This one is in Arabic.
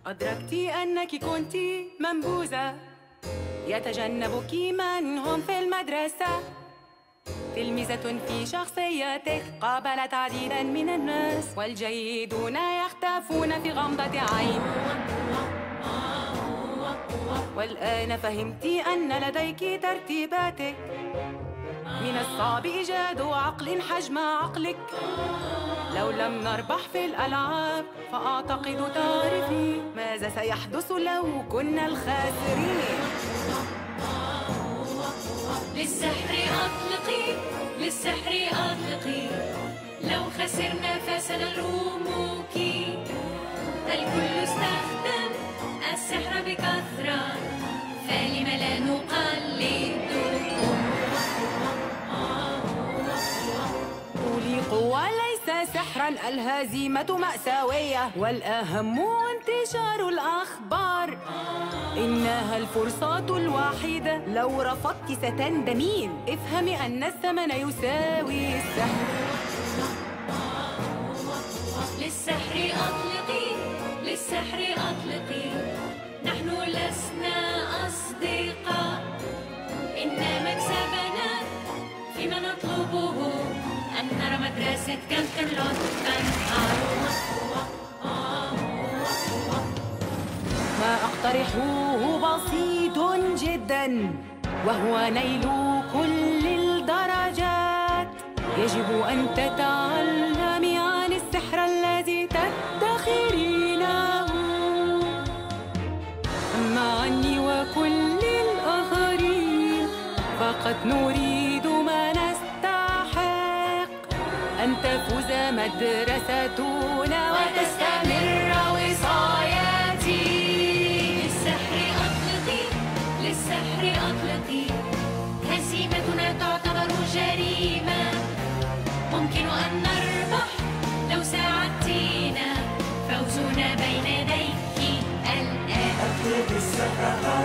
أدركت أنك كنت منبوذة يتجنبك من هم في المدرسة. تلميذة في شخصيتك قابلت عديدا من الناس، والجيدون يختفون في غمضة عين. والآن فهمت أن لديك ترتيباتك. من الصعب إيجاد عقل حجم عقلك. لو لم نربح في الألعاب فأعتقد تعرفي ماذا سيحدث لو كنا الخاسرين. للسحر أطلقي، للسحر أطلقي، لو خسرنا فسنلومك. الكل استخدم السحر بكثرة، فلم لا نقلده. قولي قوة ليس سحرا، الهزيمة مأساوية، والأهم انتشار الأخبار. إنها الفرصة الوحيدة، لو رفضت ستندمين. افهمي أن الثمن يساوي السحر. للسحر أطلقي، للسحر أطلقي، نحن لسنا أصدقاء. إن مكسبنا فيما نطلبه، أن نرى مدرسة كامترلوت تنهار. ما أقترحه بسيط جدا، وهو نيل كل الدرجات. يجب أن تتعلمي عن السحر الذي تدخرينه. أما عني وكل الآخرين فقد نريد ما نستحق، أن تفوز مدرستنا وتستمر وصاياتي. للسحر أطلقي، هزيمتنا تعتبر جريمة. ممكن أن نربح لو ساعدتينا، فوزنا بين يديك الآن. أطلق السحر